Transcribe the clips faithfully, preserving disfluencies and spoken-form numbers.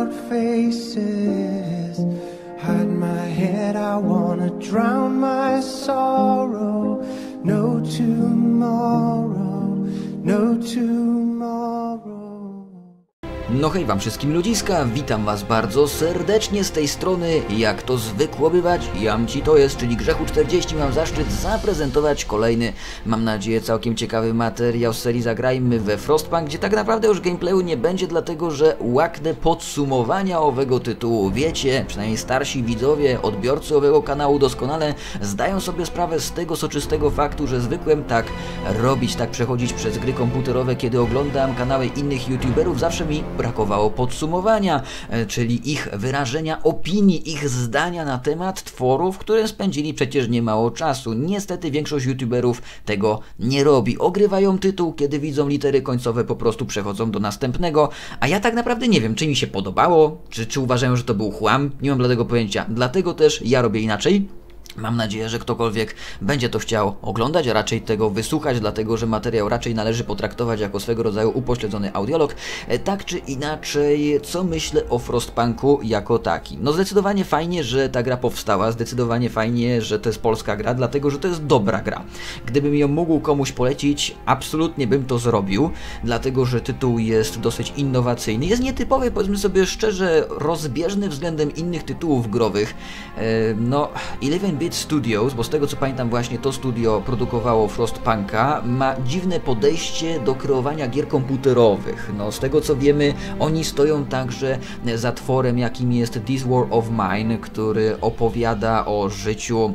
dark faces. Hide my head, I wanna drown my sorrow. No tomorrow, no tomorrow. No hej wam wszystkim ludziska, witam was bardzo serdecznie z tej strony, jak to zwykło bywać, Jamci to jest, czyli Grzechu czterdzieści, mam zaszczyt zaprezentować kolejny, mam nadzieję, całkiem ciekawy materiał z serii Zagrajmy we Frostpunk, gdzie tak naprawdę już gameplayu nie będzie, dlatego że łaknę podsumowania owego tytułu. Wiecie, przynajmniej starsi widzowie, odbiorcy owego kanału doskonale zdają sobie sprawę z tego soczystego faktu, że zwykłem tak robić, tak przechodzić przez gry komputerowe, kiedy oglądam kanały innych youtuberów, zawsze mi brakowało podsumowania, czyli ich wyrażenia opinii, ich zdania na temat tworów, w którym spędzili przecież niemało czasu. Niestety większość youtuberów tego nie robi. Ogrywają tytuł, kiedy widzą litery końcowe, po prostu przechodzą do następnego, a ja tak naprawdę nie wiem, czy mi się podobało, czy, czy uważają, że to był chłam, nie mam dla tego pojęcia. Dlatego też ja robię inaczej. Mam nadzieję, że ktokolwiek będzie to chciał oglądać, a raczej tego wysłuchać, dlatego że materiał raczej należy potraktować jako swego rodzaju upośledzony audiolog. Tak czy inaczej, co myślę o Frostpunku jako taki? No zdecydowanie fajnie, że ta gra powstała, zdecydowanie fajnie, że to jest polska gra, dlatego że to jest dobra gra. Gdybym ją mógł komuś polecić, absolutnie bym to zrobił, dlatego że tytuł jest dosyć innowacyjny, jest nietypowy, powiedzmy sobie szczerze, rozbieżny względem innych tytułów growych. No, Eleven Bit Studios, bo z tego co pamiętam właśnie to studio produkowało Frostpunka, ma dziwne podejście do kreowania gier komputerowych. No z tego co wiemy, oni stoją także za tworem, jakim jest This War of Mine, który opowiada o życiu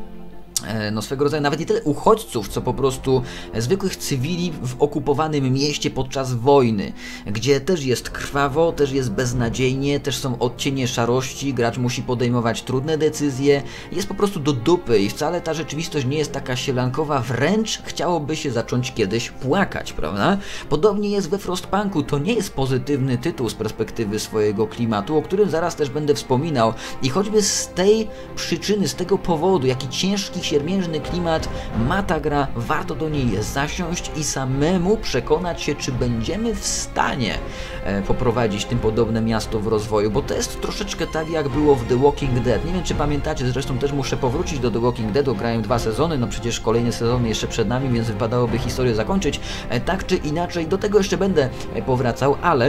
no swego rodzaju nawet nie tyle uchodźców, co po prostu zwykłych cywili w okupowanym mieście podczas wojny, gdzie też jest krwawo, też jest beznadziejnie, też są odcienie szarości, gracz musi podejmować trudne decyzje, jest po prostu do dupy i wcale ta rzeczywistość nie jest taka sielankowa, wręcz chciałoby się zacząć kiedyś płakać, prawda? Podobnie jest we Frostpunku, to nie jest pozytywny tytuł z perspektywy swojego klimatu, o którym zaraz też będę wspominał i choćby z tej przyczyny, z tego powodu, jaki ciężki siermiężny klimat ma ta gra, warto do niej zasiąść i samemu przekonać się, czy będziemy w stanie e, poprowadzić tym podobne miasto w rozwoju, bo to jest troszeczkę tak, jak było w The Walking Dead. Nie wiem, czy pamiętacie, zresztą też muszę powrócić do The Walking Dead, grałem dwa sezony, no przecież kolejne sezony jeszcze przed nami, więc wypadałoby historię zakończyć. E, tak czy inaczej, do tego jeszcze będę powracał, ale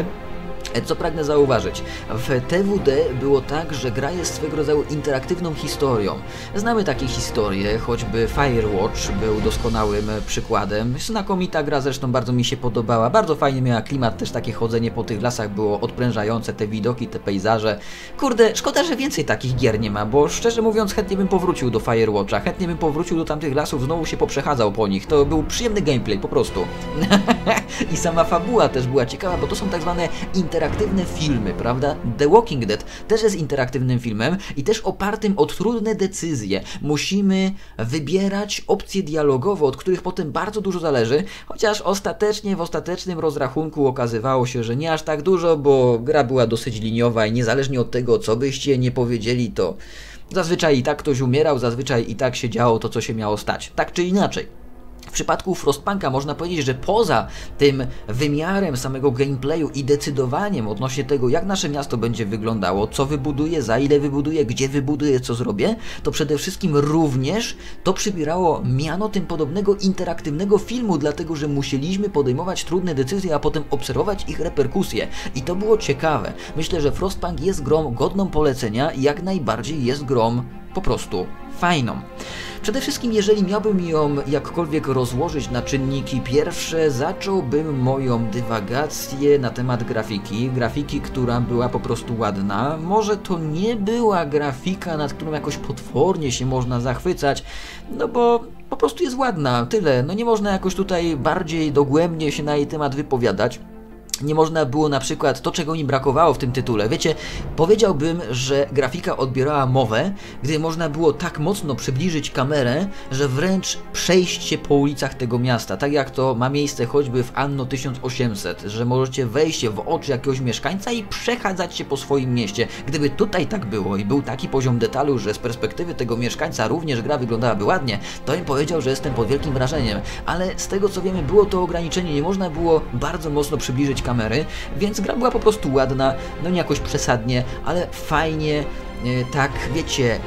co pragnę zauważyć, w T W D było tak, że gra jest swego rodzaju interaktywną historią. Znamy takie historie, choćby Firewatch był doskonałym przykładem. Znakomita gra, zresztą bardzo mi się podobała, bardzo fajnie miała klimat, też takie chodzenie po tych lasach było odprężające, te widoki, te pejzaże. Kurde, szkoda, że więcej takich gier nie ma, bo szczerze mówiąc chętnie bym powrócił do Firewatcha, chętnie bym powrócił do tamtych lasów, znowu się poprzechadzał po nich. To był przyjemny gameplay, po prostu. I sama fabuła też była ciekawa, bo to są tak zwane interaktywne filmy, prawda? The Walking Dead też jest interaktywnym filmem i też opartym o trudne decyzje. Musimy wybierać opcje dialogowe, od których potem bardzo dużo zależy, chociaż ostatecznie w ostatecznym rozrachunku okazywało się, że nie aż tak dużo, bo gra była dosyć liniowa i niezależnie od tego, co byście nie powiedzieli, to zazwyczaj i tak ktoś umierał, zazwyczaj i tak się działo to, co się miało stać. Tak czy inaczej. W przypadku Frostpunka można powiedzieć, że poza tym wymiarem samego gameplayu i decydowaniem odnośnie tego, jak nasze miasto będzie wyglądało, co wybuduję, za ile wybuduję, gdzie wybuduję, co zrobię, to przede wszystkim również to przybierało miano tym podobnego interaktywnego filmu, dlatego że musieliśmy podejmować trudne decyzje, a potem obserwować ich reperkusje. I to było ciekawe. Myślę, że Frostpunk jest grą godną polecenia i jak najbardziej jest grą po prostu fajną. Przede wszystkim, jeżeli miałbym ją jakkolwiek rozłożyć na czynniki pierwsze, zacząłbym moją dywagację na temat grafiki. Grafiki, która była po prostu ładna. Może to nie była grafika, nad którą jakoś potwornie się można zachwycać, no bo po prostu jest ładna, tyle. No nie można jakoś tutaj bardziej dogłębnie się na jej temat wypowiadać. Nie można było na przykład to, czego mi brakowało w tym tytule. Wiecie, powiedziałbym, że grafika odbierała mowę, gdy można było tak mocno przybliżyć kamerę, że wręcz przejść się po ulicach tego miasta, tak jak to ma miejsce choćby w Anno tysiąc osiemset, że możecie wejść w oczy jakiegoś mieszkańca i przechadzać się po swoim mieście. Gdyby tutaj tak było i był taki poziom detalu, że z perspektywy tego mieszkańca również gra wyglądałaby ładnie, to bym powiedział, że jestem pod wielkim wrażeniem. Ale z tego co wiemy, było to ograniczenie, nie można było bardzo mocno przybliżyć kamery, więc gra była po prostu ładna, no nie jakoś przesadnie, ale fajnie, tak wiecie,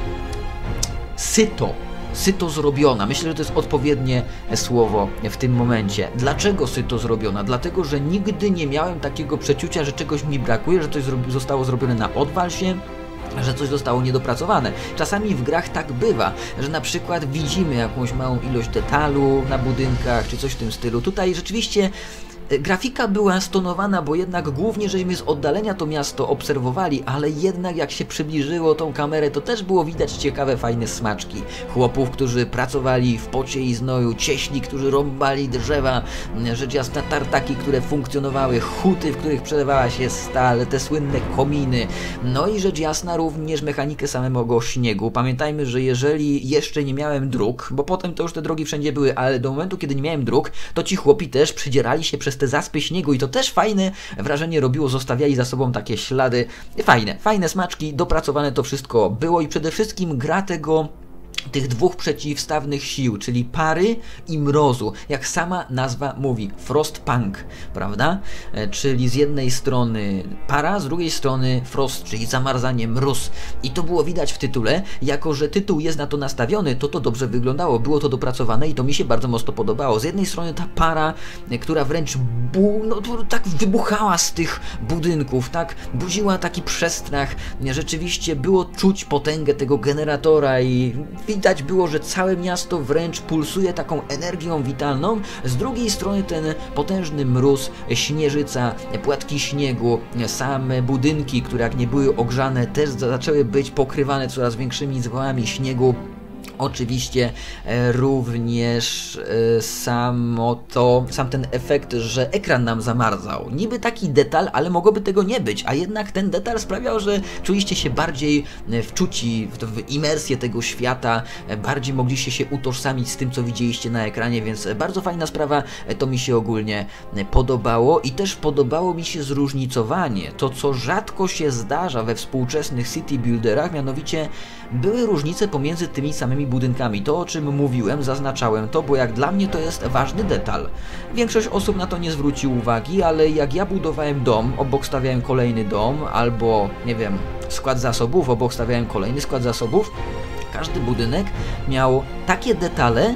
syto. Syto zrobiona. Myślę, że to jest odpowiednie słowo w tym momencie. Dlaczego syto zrobiona? Dlatego, że nigdy nie miałem takiego przeczucia, że czegoś mi brakuje, że coś zostało zrobione na odwal się, że coś zostało niedopracowane. Czasami w grach tak bywa, że na przykład widzimy jakąś małą ilość detalu na budynkach, czy coś w tym stylu. Tutaj rzeczywiście grafika była stonowana, bo jednak głównie żeśmy z oddalenia to miasto obserwowali, ale jednak jak się przybliżyło tą kamerę, to też było widać ciekawe, fajne smaczki. Chłopów, którzy pracowali w pocie i znoju, cieśli, którzy rąbali drzewa, rzecz jasna tartaki, które funkcjonowały, huty, w których przelewała się stal, te słynne kominy. No i rzecz jasna również mechanikę samego śniegu. Pamiętajmy, że jeżeli jeszcze nie miałem dróg, bo potem to już te drogi wszędzie były, ale do momentu, kiedy nie miałem dróg, to ci chłopi też przydzierali się przez te zaspy śniegu i to też fajne wrażenie robiło, zostawiali za sobą takie ślady. Fajne, fajne smaczki, dopracowane to wszystko było i przede wszystkim gra tego tych dwóch przeciwstawnych sił, czyli pary i mrozu, jak sama nazwa mówi, Frostpunk, prawda? E, czyli z jednej strony para, z drugiej strony frost, czyli zamarzanie, mróz. I to było widać w tytule, jako że tytuł jest na to nastawiony, to to dobrze wyglądało, było to dopracowane i to mi się bardzo mocno podobało. Z jednej strony ta para, e, która wręcz bu, no, tak wybuchała z tych budynków, tak budziła taki przestrach, rzeczywiście było czuć potęgę tego generatora i widać było, że całe miasto wręcz pulsuje taką energią witalną. Z drugiej strony ten potężny mróz, śnieżyca, płatki śniegu, same budynki, które jak nie były ogrzane, też zaczęły być pokrywane coraz większymi zwałami śniegu. Oczywiście e, również e, samo to, sam ten efekt, że ekran nam zamarzał. Niby taki detal, ale mogłoby tego nie być, a jednak ten detal sprawiał, że czuliście się bardziej wczuci w, w imersję tego świata, e, bardziej mogliście się utożsamić z tym, co widzieliście na ekranie, więc bardzo fajna sprawa, e, to mi się ogólnie podobało i też podobało mi się zróżnicowanie, to co rzadko się zdarza we współczesnych city builderach, mianowicie były różnice pomiędzy tymi samymi budynkami. To, o czym mówiłem, zaznaczałem to, bo jak dla mnie to jest ważny detal. Większość osób na to nie zwróci uwagi, ale jak ja budowałem dom, obok stawiałem kolejny dom, albo, nie wiem, skład zasobów, obok stawiałem kolejny skład zasobów, każdy budynek miał takie detale,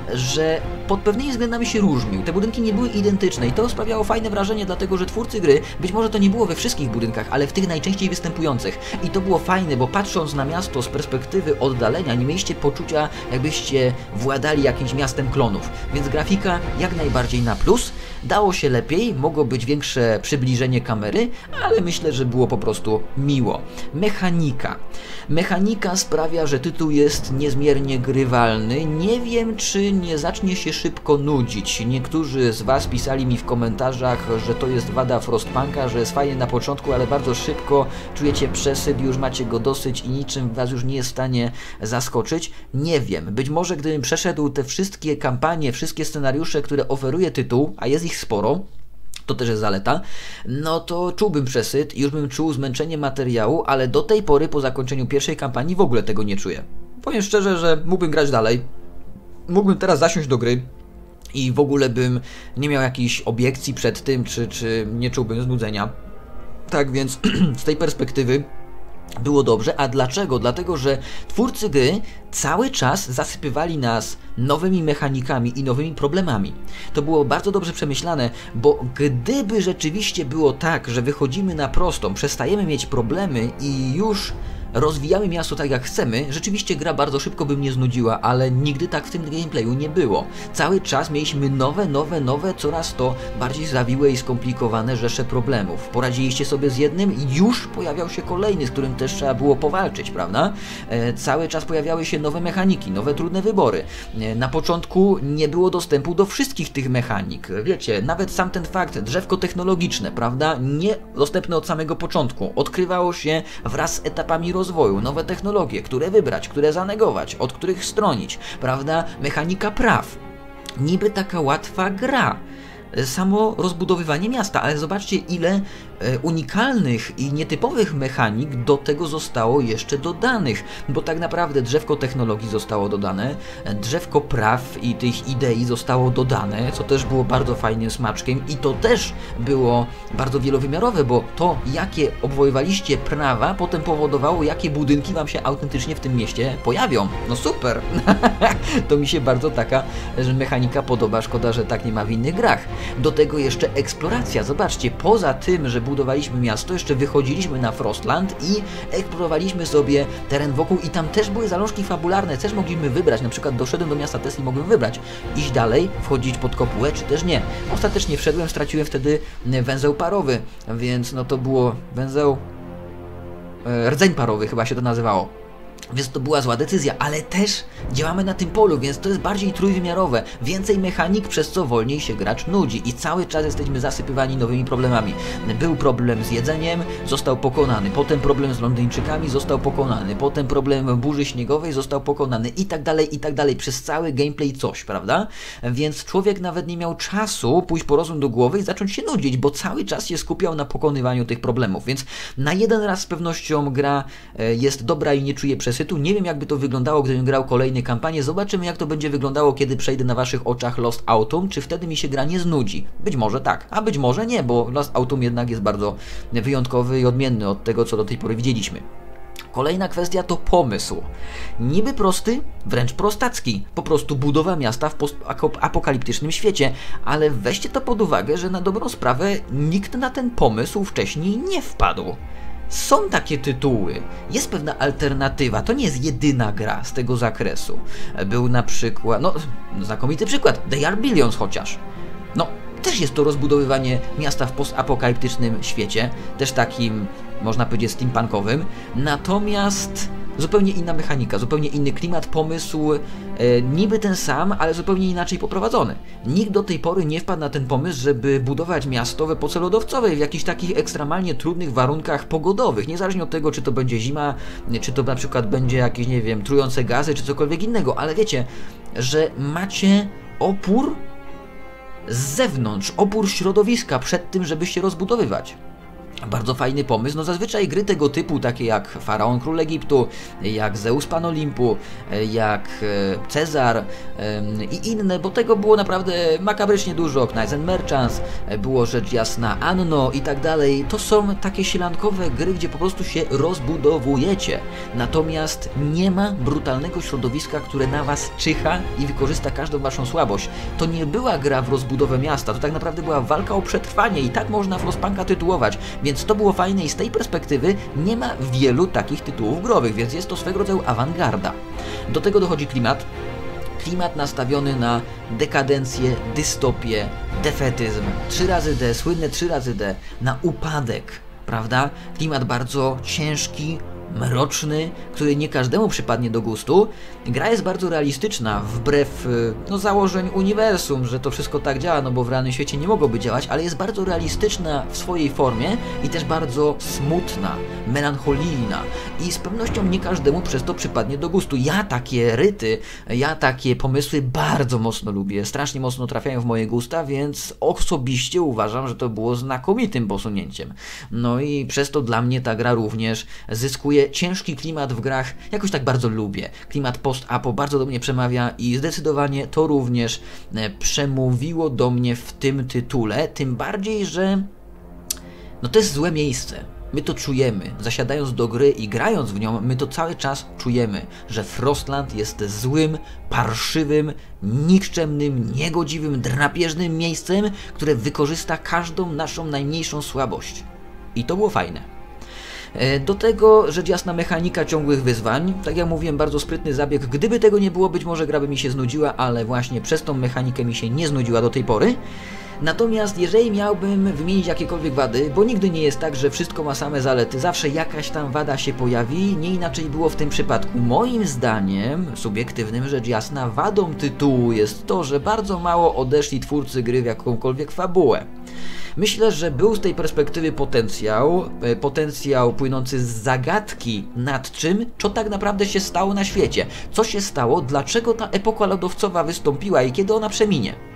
że pod pewnymi względami się różnił. Te budynki nie były identyczne i to sprawiało fajne wrażenie, dlatego że twórcy gry, być może to nie było we wszystkich budynkach, ale w tych najczęściej występujących. I to było fajne, bo patrząc na miasto z perspektywy oddalenia, nie mieliście poczucia, jakbyście władali jakimś miastem klonów. Więc grafika jak najbardziej na plus. Dało się lepiej, mogło być większe przybliżenie kamery, ale myślę, że było po prostu miło. Mechanika. Mechanika sprawia, że tytuł jest niezmiernie grywalny. Nie wiem, czy nie zacznie się szybko nudzić. Niektórzy z Was pisali mi w komentarzach, że to jest wada Frostpunka, że jest fajnie na początku, ale bardzo szybko czujecie przesyt, już macie go dosyć i niczym Was już nie jest w stanie zaskoczyć. Nie wiem, być może gdybym przeszedł te wszystkie kampanie, wszystkie scenariusze, które oferuje tytuł, a jest ich sporo, to też jest zaleta, no to czułbym przesyt i już bym czuł zmęczenie materiału, ale do tej pory po zakończeniu pierwszej kampanii w ogóle tego nie czuję. Powiem szczerze, że mógłbym grać dalej, mógłbym teraz zasiąść do gry i w ogóle bym nie miał jakichś obiekcji przed tym, czy, czy nie czułbym znudzenia. Tak więc z tej perspektywy było dobrze. A dlaczego? Dlatego, że twórcy gry cały czas zasypywali nas nowymi mechanikami i nowymi problemami. To było bardzo dobrze przemyślane, bo gdyby rzeczywiście było tak, że wychodzimy na prostą, przestajemy mieć problemy i już rozwijamy miasto tak jak chcemy, rzeczywiście gra bardzo szybko by mnie znudziła, ale nigdy tak w tym gameplayu nie było. Cały czas mieliśmy nowe, nowe, nowe, coraz to bardziej zawiłe i skomplikowane rzesze problemów. Poradziliście sobie z jednym i już pojawiał się kolejny, z którym też trzeba było powalczyć, prawda? E, cały czas pojawiały się nowe mechaniki, nowe trudne wybory. E, na początku nie było dostępu do wszystkich tych mechanik. Wiecie, nawet sam ten fakt, drzewko technologiczne, prawda? Nie dostępne od samego początku. Odkrywało się wraz z etapami rozwoju. rozwoju, nowe technologie, które wybrać, które zanegować, od których stronić, prawda? Mechanika praw. Niby taka łatwa gra. Samo rozbudowywanie miasta, ale zobaczcie, ile unikalnych i nietypowych mechanik do tego zostało jeszcze dodanych, bo tak naprawdę drzewko technologii zostało dodane, drzewko praw i tych idei zostało dodane, co też było bardzo fajnym smaczkiem i to też było bardzo wielowymiarowe, bo to, jakie obwojowaliście prawa, potem powodowało, jakie budynki wam się autentycznie w tym mieście pojawią. No super! To mi się bardzo taka że mechanika podoba, szkoda, że tak nie ma w innych grach. Do tego jeszcze eksploracja. Zobaczcie, poza tym, że budowaliśmy miasto, jeszcze wychodziliśmy na Frostland i eksplorowaliśmy sobie teren wokół i tam też były zalążki fabularne, też mogliśmy wybrać, na przykład doszedłem do miasta Tesli, mogłem wybrać, iść dalej, wchodzić pod kopułę, czy też nie. Ostatecznie wszedłem, straciłem wtedy węzeł parowy, więc no to było węzeł... E, rdzeń parowy chyba się to nazywało. Więc to była zła decyzja, ale też działamy na tym polu, więc to jest bardziej trójwymiarowe, więcej mechanik, przez co wolniej się gracz nudzi i cały czas jesteśmy zasypywani nowymi problemami. Był problem z jedzeniem, został pokonany, potem problem z Londyńczykami, został pokonany, potem problem burzy śniegowej, został pokonany i tak dalej, i tak dalej, przez cały gameplay coś, prawda? Więc człowiek nawet nie miał czasu pójść po rozum do głowy i zacząć się nudzić, bo cały czas się skupiał na pokonywaniu tych problemów, więc na jeden raz z pewnością gra jest dobra i nie czuje przesytu. Nie wiem, jakby to wyglądało, gdybym grał kolejne kampanie. Zobaczymy, jak to będzie wyglądało, kiedy przejdę na waszych oczach Lost Autumn. Czy wtedy mi się gra nie znudzi? Być może tak, a być może nie, bo Lost Autumn jednak jest bardzo wyjątkowy i odmienny od tego, co do tej pory widzieliśmy. Kolejna kwestia to pomysł. Niby prosty, wręcz prostacki. Po prostu budowa miasta w postapokaliptycznym świecie. Ale weźcie to pod uwagę, że na dobrą sprawę nikt na ten pomysł wcześniej nie wpadł. Są takie tytuły, jest pewna alternatywa, to nie jest jedyna gra z tego zakresu. Był na przykład, no znakomity przykład, They Are Billions chociaż. No, też jest to rozbudowywanie miasta w postapokaliptycznym świecie, też takim, można powiedzieć, steampunkowym, natomiast zupełnie inna mechanika, zupełnie inny klimat, pomysł, e, niby ten sam, ale zupełnie inaczej poprowadzony. Nikt do tej pory nie wpadł na ten pomysł, żeby budować miasto w epoce lodowcowej, w jakichś takich ekstremalnie trudnych warunkach pogodowych, niezależnie od tego, czy to będzie zima, czy to na przykład będzie jakieś, nie wiem, trujące gazy, czy cokolwiek innego, ale wiecie, że macie opór z zewnątrz, opór środowiska przed tym, żeby się rozbudowywać. Bardzo fajny pomysł, no zazwyczaj gry tego typu, takie jak Faraon Król Egiptu, jak Zeus Pan Olimpu, jak Cezar i inne, bo tego było naprawdę makabrycznie dużo, Knights and Merchants, było rzecz jasna Anno i tak dalej, to są takie sielankowe gry, gdzie po prostu się rozbudowujecie, natomiast nie ma brutalnego środowiska, które na was czyha i wykorzysta każdą waszą słabość. To nie była gra w rozbudowę miasta, to tak naprawdę była walka o przetrwanie i tak można Frostpunka tytułować. Więc to było fajne i z tej perspektywy nie ma wielu takich tytułów growych, więc jest to swego rodzaju awangarda. Do tego dochodzi klimat. Klimat nastawiony na dekadencję, dystopię, defetyzm. trzy razy D, słynne trzy razy D, na upadek, prawda? Klimat bardzo ciężki, mroczny, który nie każdemu przypadnie do gustu. Gra jest bardzo realistyczna, wbrew no, założeń uniwersum, że to wszystko tak działa, no bo w realnym świecie nie mogłoby działać, ale jest bardzo realistyczna w swojej formie i też bardzo smutna, melancholijna i z pewnością nie każdemu przez to przypadnie do gustu. Ja takie ryty, ja takie pomysły bardzo mocno lubię, strasznie mocno trafiają w moje gusta, więc osobiście uważam, że to było znakomitym posunięciem. No i przez to dla mnie ta gra również zyskuje ciężki klimat w grach, jakoś tak bardzo lubię. Klimat post-apo bardzo do mnie przemawia i zdecydowanie to również przemówiło do mnie w tym tytule, tym bardziej, że no to jest złe miejsce. My to czujemy, zasiadając do gry i grając w nią, my to cały czas czujemy, że Frostland jest złym, parszywym, nikczemnym, niegodziwym, drapieżnym miejscem, które wykorzysta każdą naszą najmniejszą słabość. I to było fajne. Do tego rzecz jasna mechanika ciągłych wyzwań, tak jak mówiłem, bardzo sprytny zabieg, gdyby tego nie było, być może gra by mi się znudziła, ale właśnie przez tą mechanikę mi się nie znudziła do tej pory. Natomiast jeżeli miałbym wymienić jakiekolwiek wady, bo nigdy nie jest tak, że wszystko ma same zalety, zawsze jakaś tam wada się pojawi, nie inaczej było w tym przypadku. Moim zdaniem, subiektywnym rzecz jasna, wadą tytułu jest to, że bardzo mało odeszli twórcy gry w jakąkolwiek fabułę. Myślę, że był z tej perspektywy potencjał, potencjał płynący z zagadki nad czym, co tak naprawdę się stało na świecie. Co się stało, dlaczego ta epoka lodowcowa wystąpiła i kiedy ona przeminie.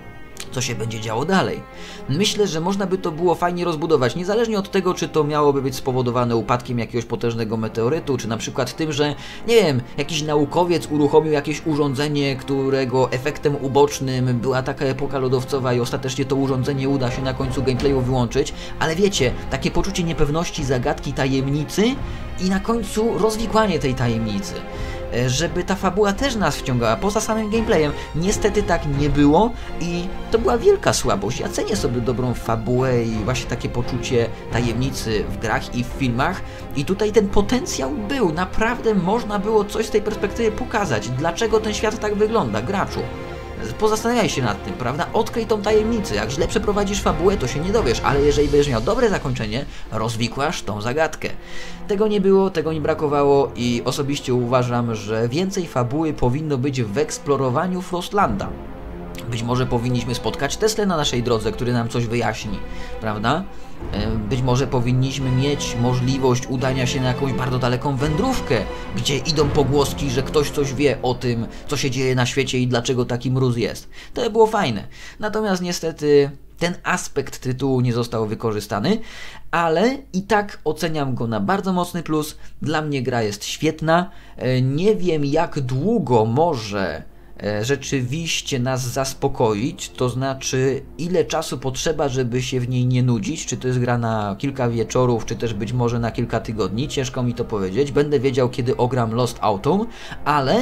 co się będzie działo dalej. Myślę, że można by to było fajnie rozbudować, niezależnie od tego, czy to miałoby być spowodowane upadkiem jakiegoś potężnego meteorytu, czy na przykład tym, że, nie wiem, jakiś naukowiec uruchomił jakieś urządzenie, którego efektem ubocznym była taka epoka lodowcowa i ostatecznie to urządzenie uda się na końcu gameplayu wyłączyć, ale wiecie, takie poczucie niepewności, zagadki, tajemnicy i na końcu rozwikłanie tej tajemnicy. Żeby ta fabuła też nas wciągała poza samym gameplayem. Niestety tak nie było i to była wielka słabość. Ja cenię sobie dobrą fabułę i właśnie takie poczucie tajemnicy w grach i w filmach i tutaj ten potencjał był. Naprawdę można było coś z tej perspektywy pokazać. Dlaczego ten świat tak wygląda, graczu? Pozastanawiaj się nad tym, prawda? Odkryj tą tajemnicę. Jak źle przeprowadzisz fabułę, to się nie dowiesz, ale jeżeli będziesz miał dobre zakończenie, rozwikłasz tą zagadkę. Tego nie było, tego nie brakowało i osobiście uważam, że więcej fabuły powinno być w eksplorowaniu Frostlanda. Być może powinniśmy spotkać Teslę na naszej drodze, który nam coś wyjaśni, prawda? Być może powinniśmy mieć możliwość udania się na jakąś bardzo daleką wędrówkę, gdzie idą pogłoski, że ktoś coś wie o tym, co się dzieje na świecie i dlaczego taki mróz jest. To by było fajne. Natomiast niestety ten aspekt tytułu nie został wykorzystany, ale i tak oceniam go na bardzo mocny plus. Dla mnie gra jest świetna. Nie wiem, jak długo może rzeczywiście nas zaspokoić, to znaczy ile czasu potrzeba, żeby się w niej nie nudzić, czy to jest gra na kilka wieczorów, czy też być może na kilka tygodni, ciężko mi to powiedzieć, będę wiedział, kiedy ogram Lost Autumn, ale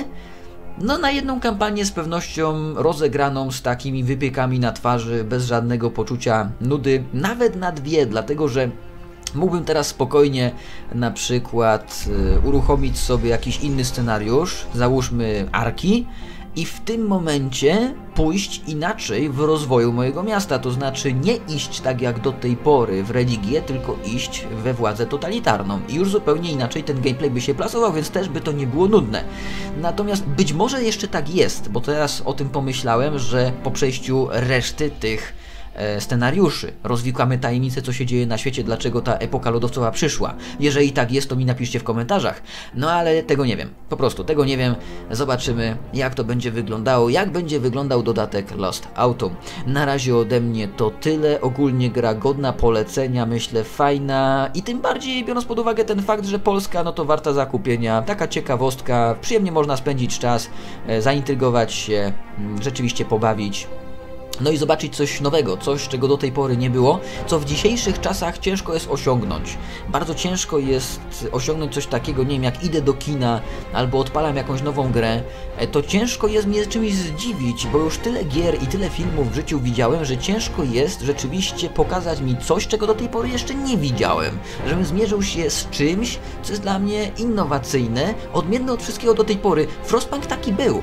no na jedną kampanię z pewnością rozegraną z takimi wypiekami na twarzy, bez żadnego poczucia nudy, nawet na dwie, dlatego że mógłbym teraz spokojnie na przykład y, uruchomić sobie jakiś inny scenariusz, załóżmy Arki, i w tym momencie pójść inaczej w rozwoju mojego miasta, to znaczy nie iść tak jak do tej pory w religię, tylko iść we władzę totalitarną. I już zupełnie inaczej ten gameplay by się plasował, więc też by to nie było nudne. Natomiast być może jeszcze tak jest, bo teraz o tym pomyślałem, że po przejściu reszty tych scenariuszy rozwikłamy tajemnicę, co się dzieje na świecie, dlaczego ta epoka lodowcowa przyszła. Jeżeli tak jest, to mi napiszcie w komentarzach. No ale tego nie wiem. Po prostu tego nie wiem. Zobaczymy, jak to będzie wyglądało, jak będzie wyglądał dodatek Lost Autumn. Na razie ode mnie to tyle. Ogólnie gra godna polecenia, myślę fajna i tym bardziej biorąc pod uwagę ten fakt, że Polska no to warta zakupienia. Taka ciekawostka, przyjemnie można spędzić czas, zaintrygować się, rzeczywiście pobawić. No i zobaczyć coś nowego, coś, czego do tej pory nie było, co w dzisiejszych czasach ciężko jest osiągnąć. Bardzo ciężko jest osiągnąć coś takiego, nie wiem, jak idę do kina albo odpalam jakąś nową grę, to ciężko jest mnie czymś zdziwić, bo już tyle gier i tyle filmów w życiu widziałem, że ciężko jest rzeczywiście pokazać mi coś, czego do tej pory jeszcze nie widziałem. Żebym zmierzył się z czymś, co jest dla mnie innowacyjne, odmienne od wszystkiego do tej pory. Frostpunk taki był.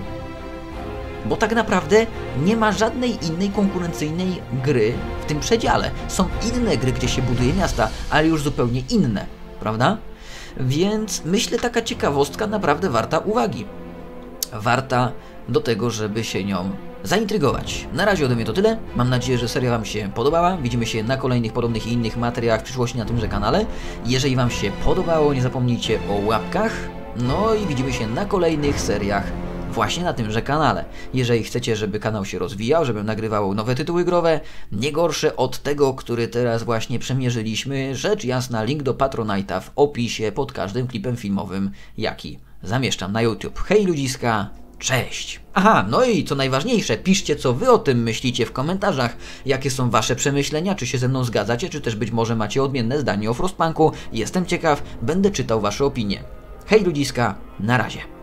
Bo tak naprawdę nie ma żadnej innej konkurencyjnej gry w tym przedziale. Są inne gry, gdzie się buduje miasta, ale już zupełnie inne, prawda? Więc myślę, taka ciekawostka naprawdę warta uwagi. Warta do tego, żeby się nią zaintrygować. Na razie ode mnie to tyle. Mam nadzieję, że seria Wam się podobała. Widzimy się na kolejnych podobnych i innych materiałach w przyszłości na tymże kanale. Jeżeli Wam się podobało, nie zapomnijcie o łapkach. No i widzimy się na kolejnych seriach właśnie na tymże kanale. Jeżeli chcecie, żeby kanał się rozwijał, żebym nagrywał nowe tytuły growe, nie gorsze od tego, który teraz właśnie przemierzyliśmy, rzecz jasna, link do Patronite'a w opisie pod każdym klipem filmowym, jaki zamieszczam na YouTube. Hej ludziska, cześć! Aha, no i co najważniejsze, piszcie, co Wy o tym myślicie w komentarzach, jakie są Wasze przemyślenia, czy się ze mną zgadzacie, czy też być może macie odmienne zdanie o Frostpunku. Jestem ciekaw, będę czytał Wasze opinie. Hej ludziska, na razie.